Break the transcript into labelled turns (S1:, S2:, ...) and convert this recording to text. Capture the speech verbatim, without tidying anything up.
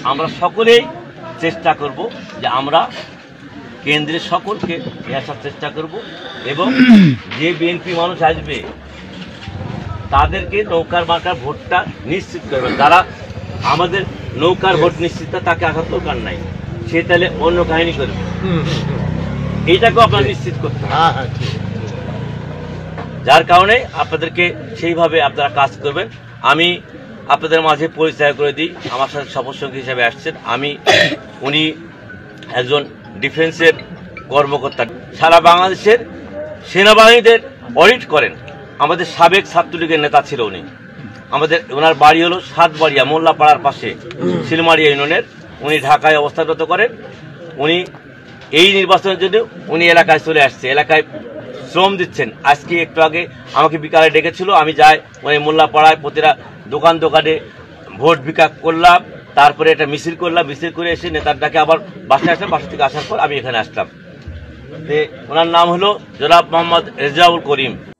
S1: আমরা সকলেই চেষ্টা করব যে আমরা কেন্দ্রের সকলকে নিয়ে আসার চেষ্টা করব এবং যে বিএনপি মানুষ আসবে তাদেরকে নৌকার মার্কার ভোটটা নিশ্চিত করবে। যারা আমাদের নৌকার ভোট নিশ্চিত তাকে আসার দরকার নাই, সে তাহলে অন্য কাহিনী করবে, এইটাকেও আপনারা নিশ্চিত করতে হবে। যার কারণে আপনাদেরকে সেইভাবে আপনারা কাজ করবেন। আমি আপনাদের মাঝে পরিচয় করে দিই, আমার সাথে সফরসঙ্গী হিসেবে আসছেন। আমি উনি একজন ডিফেন্সের কর্মকর্তা, সারা বাংলাদেশের সেনাবাহিনীদের অডিট করেন। আমাদের সাবেক ছাত্রলীগের নেতা ছিল উনি। আমাদের ওনার বাড়ি হলো সাতবাড়িয়া মোল্লাপাড়ার পাশে শিলমারিয়া ইউনিয়নের। উনি ঢাকায় অবস্থানরত করেন। উনি এই নির্বাচনের জন্য উনি এলাকায় চলে আসছে, এলাকায় শ্রম দিচ্ছেন। আজকে একটু আগে আমাকে বিকালে ডেকেছিল, আমি যাই ওই মোল্লাপাড়ায় প্রতিটা দোকান দোকানে ভোট ভিক্ষা করলাম, তারপরে একটা মিছিল করলাম, মিছিল করে এসে নেতার ডাকে আবার বাসায় আসলাম। বাসা থেকে আসার পর আমি এখানে আসলাম। ওনার নাম হলো জনাব মোহাম্মদ রেজাউল করিম।